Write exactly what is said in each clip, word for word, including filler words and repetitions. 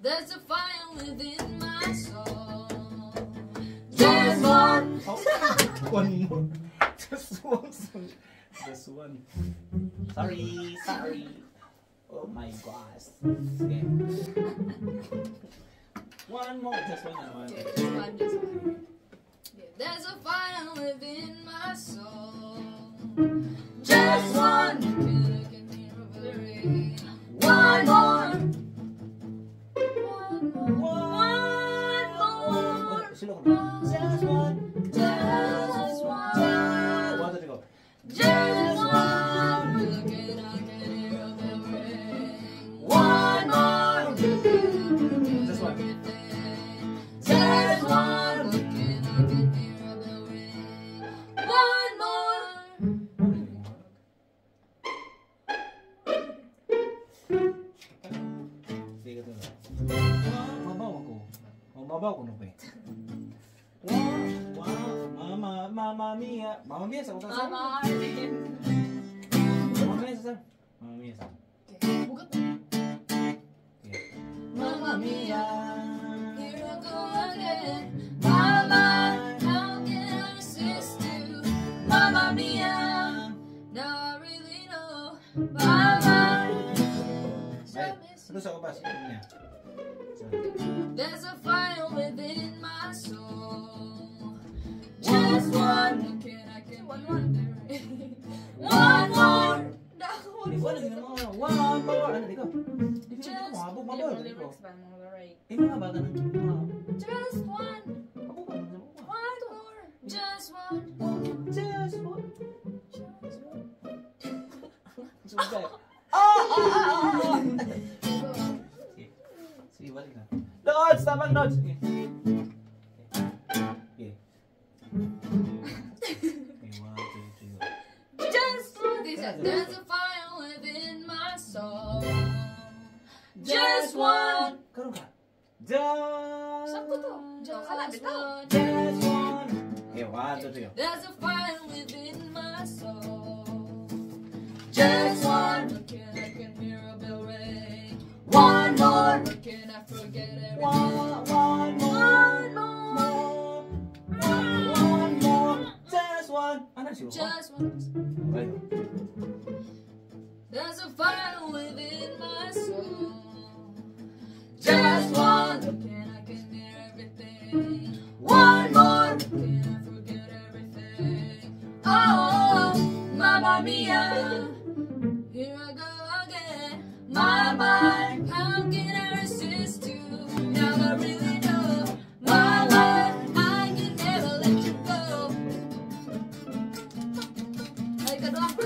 There's a fire within my soul. Just one. Oh, one more. Just one. Just one. Sorry, sorry. Oh my gosh. Okay. One more. Just one and one. Okay, just one, just one. Yeah. There's a fire within my soul. Just one. Can, can hear a very one more. One more. One more. Just one. Just one. Just one. One to go. Just one. Looking, I can hear a bell ring. One more. Just one. Just one. Looking, I can hear a bell ring. One more. Sige ito na. Mabaw ako. Mabaw ako na pa eh. Wow, wow, mama, mamamia. Mamamia sa utang sa? Mama Arvin. Mamamia sa? Mamamia sa? Okay, bukat mo. Mamamia. Here I go again. Mama, how can I resist you? Mamma mia. Now I really know. Mama. Ano sa kabas? Niya. There's a fire within my soul. Just one. Can I get one more? One more. Di ko alam yung mga one more. Ano di ko? Di ko alam yung mga habog mabal. Di ko. Eh mga bata ng mga. Just one. Habog ba? One more. Just one. Just one. Just one. Sugay. Ah! Ah! Ah! Sige. Sige, balik na. Nods! Tamang nods! Okay. Okay. Okay, one, two, three, go. Just one. There's a fire within my soul. Just one. Karoon ka. Just Sakto to. Just one. Just one. Okay, one, two, three, go. There's a fire within my soul. Just one. Can I can hear a bell ring? One more. Can I forget everything? One, one more. One more. One more. Just one. Ano siya? Just one. Okay. There's a fire within my soul. Just one. Can I can hear everything? One more. Can I forget everything? Oh, Mamma Mia. Here I go again. My mind, how can I resist you? Now I really know. My life, I can never let you go. Ay, kadwa.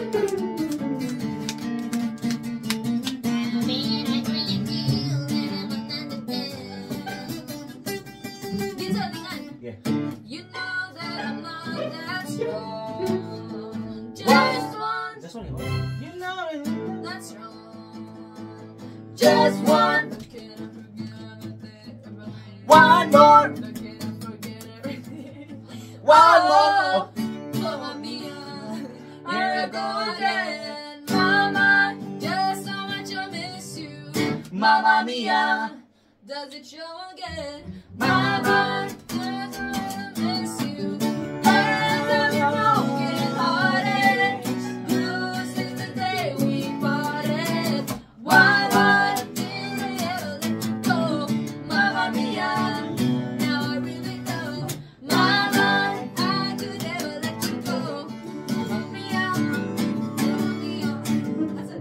Ginsa, tingnan. Yeah. You know that I'm not that strong. Just one. Just one. You know it. That's wrong. Just one. Can I forget everything? One more. Can I forget everything? One more. Mamma mia, here I go again. Mama, just how much I miss you. Mamma mia, does it show again? Mama, just how much I miss you. Hands of your broken hearted. Blue since the day we parted. Why, why did I ever let you go? Mamma mia, now I really know. Mama, I could never let you go. Mamma mia, Mamma mia. I said,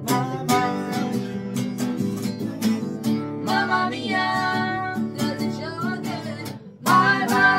Mamma mia, does it show again? Bye bye.